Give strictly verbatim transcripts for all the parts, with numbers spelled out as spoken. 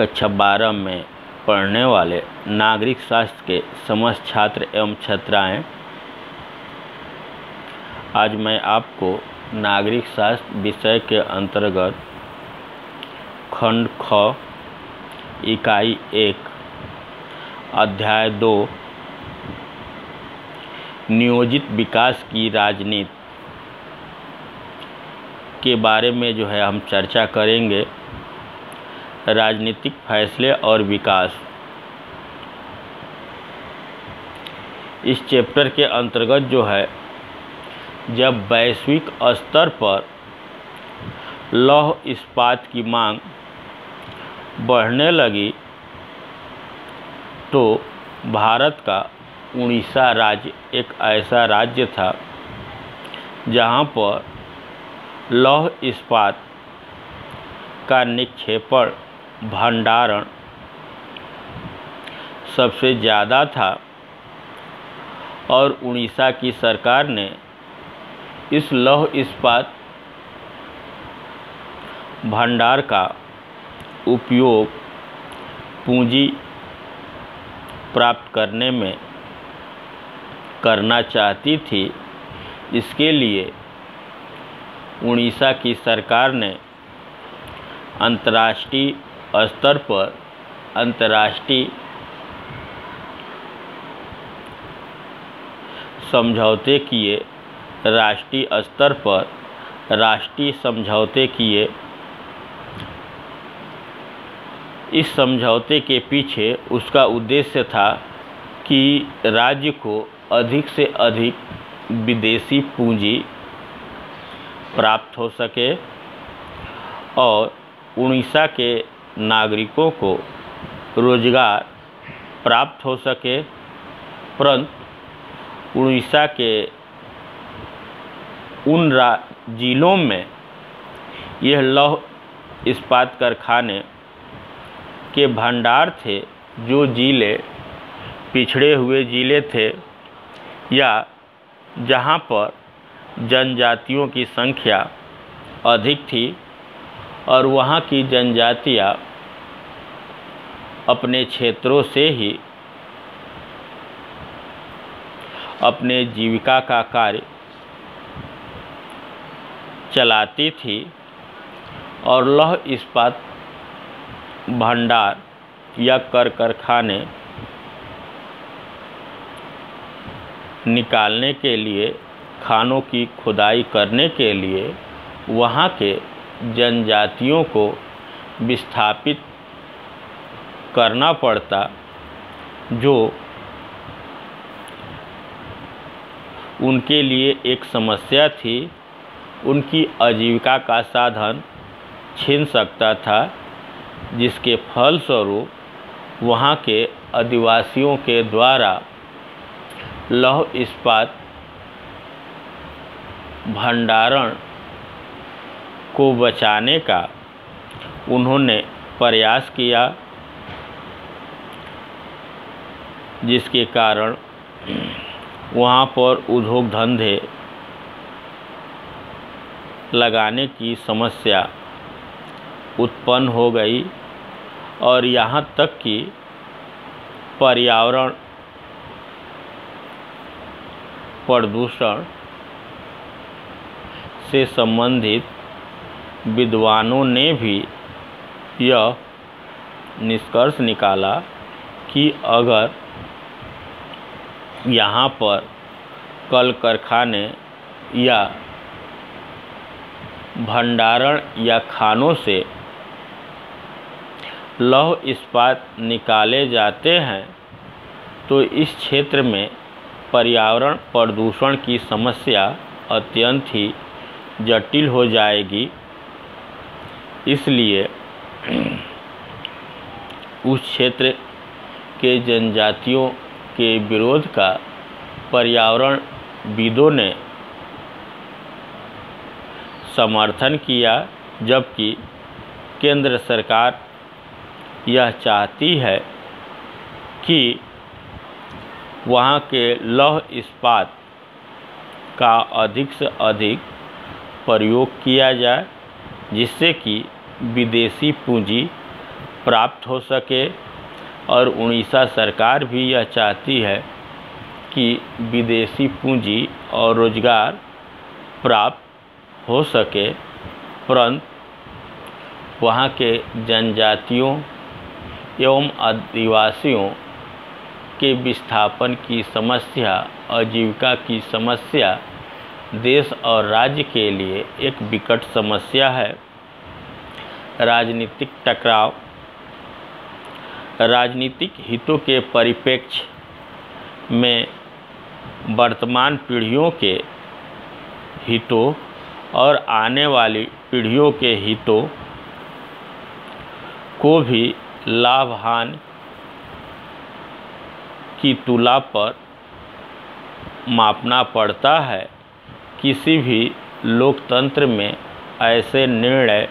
कक्षा बारह में पढ़ने वाले नागरिक शास्त्र के समस्त छात्र एवं छात्राएं, आज मैं आपको नागरिक शास्त्र विषय के अंतर्गत खंड ख इकाई एक अध्याय दो नियोजित विकास की राजनीति के बारे में जो है हम चर्चा करेंगे। राजनीतिक फैसले और विकास, इस चैप्टर के अंतर्गत जो है जब वैश्विक स्तर पर लौह इस्पात की मांग बढ़ने लगी तो भारत का उड़ीसा राज्य एक ऐसा राज्य था जहां पर लौह इस्पात का निक्षेपण भंडारण सबसे ज़्यादा था और उड़ीसा की सरकार ने इस लौह इस्पात भंडार का उपयोग पूंजी प्राप्त करने में करना चाहती थी। इसके लिए उड़ीसा की सरकार ने अंतर्राष्ट्रीय स्तर पर अंतर्राष्ट्रीय समझौते किए, राष्ट्रीय स्तर पर राष्ट्रीय समझौते किए। इस समझौते के पीछे उसका उद्देश्य था कि राज्य को अधिक से अधिक विदेशी पूंजी प्राप्त हो सके और उड़ीसा के नागरिकों को रोजगार प्राप्त हो सके। परंतु उड़ीसा के उन जिलों में यह लौह इस्पात कारखाने के भंडार थे जो जिले पिछड़े हुए जिले थे या जहां पर जनजातियों की संख्या अधिक थी और वहां की जनजातियां अपने क्षेत्रों से ही अपने जीविका का कार्य चलाती थी और लौह इस्पात भंडार या कर कारखाने निकालने के लिए, खानों की खुदाई करने के लिए वहाँ के जनजातियों को विस्थापित करना पड़ता, जो उनके लिए एक समस्या थी। उनकी आजीविका का साधन छीन सकता था, जिसके फलस्वरूप वहाँ के आदिवासियों के द्वारा लौह इस्पात भंडारण को बचाने का उन्होंने प्रयास किया, जिसके कारण वहाँ पर उद्योग धंधे लगाने की समस्या उत्पन्न हो गई और यहाँ तक कि पर्यावरण प्रदूषण से संबंधित विद्वानों ने भी यह निष्कर्ष निकाला कि अगर यहाँ पर कल कारखाने या भंडारण या खानों से लौह इस्पात निकाले जाते हैं तो इस क्षेत्र में पर्यावरण प्रदूषण की समस्या अत्यंत ही जटिल हो जाएगी। इसलिए उस क्षेत्र के जनजातियों के विरोध का पर्यावरणविदों ने समर्थन किया, जबकि केंद्र सरकार यह चाहती है कि वहाँ के लौह इस्पात का अधिक से अधिक प्रयोग किया जाए, जिससे कि विदेशी पूंजी प्राप्त हो सके। और उड़ीसा सरकार भी यह चाहती है कि विदेशी पूंजी और रोजगार प्राप्त हो सके, परंतु वहाँ के जनजातियों एवं आदिवासियों के विस्थापन की समस्या, आजीविका की समस्या देश और राज्य के लिए एक विकट समस्या है। राजनीतिक टकराव राजनीतिक हितों के परिप्रेक्ष्य में वर्तमान पीढ़ियों के हितों और आने वाली पीढ़ियों के हितों को भी लाभ हानि की तुला पर मापना पड़ता है। किसी भी लोकतंत्र में ऐसे निर्णय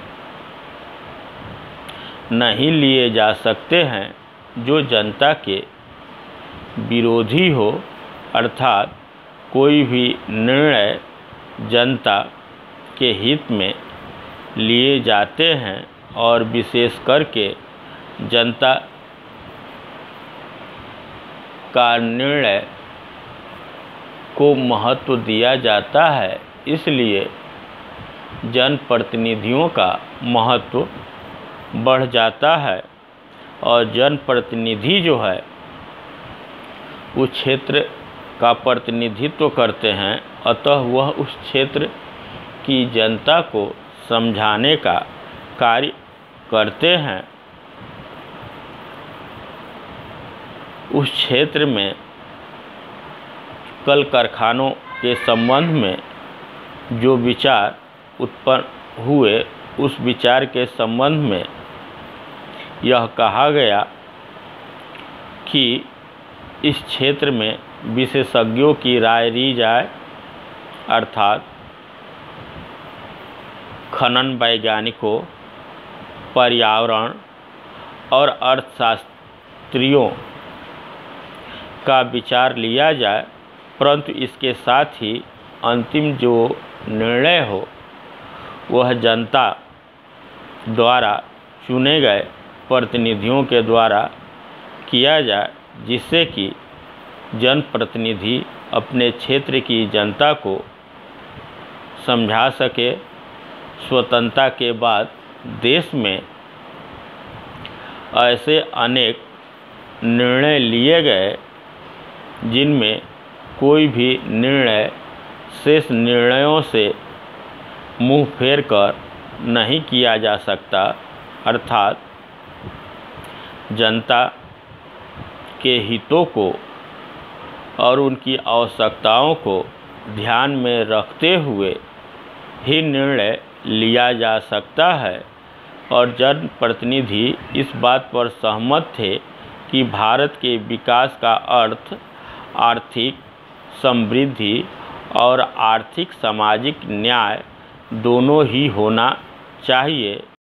नहीं लिए जा सकते हैं जो जनता के विरोधी हो, अर्थात कोई भी निर्णय जनता के हित में लिए जाते हैं और विशेष करके जनता का निर्णय को महत्व दिया जाता है। इसलिए जनप्रतिनिधियों का महत्व बढ़ जाता है और जनप्रतिनिधि जो है उस क्षेत्र का प्रतिनिधित्व करते हैं, अतः वह उस क्षेत्र की जनता को समझाने का कार्य करते हैं। उस क्षेत्र में कल कारखानों के संबंध में जो विचार उत्पन्न हुए, उस विचार के संबंध में यह कहा गया कि इस क्षेत्र में विशेषज्ञों की राय ली जाए, अर्थात खनन वैज्ञानिकों, पर्यावरण और अर्थशास्त्रियों का विचार लिया जाए, परंतु इसके साथ ही अंतिम जो निर्णय हो वह जनता द्वारा चुने गए प्रतिनिधियों के द्वारा किया जाए, जिससे कि जनप्रतिनिधि अपने क्षेत्र की जनता को समझा सके। स्वतंत्रता के बाद देश में ऐसे अनेक निर्णय लिए गए जिनमें कोई भी निर्णय शेष निर्णयों से मुंह फेर कर नहीं किया जा सकता, अर्थात जनता के हितों को और उनकी आवश्यकताओं को ध्यान में रखते हुए ही निर्णय लिया जा सकता है। और जनप्रतिनिधि इस बात पर सहमत थे कि भारत के विकास का अर्थ आर्थिक समृद्धि और आर्थिक सामाजिक न्याय दोनों ही होना चाहिए।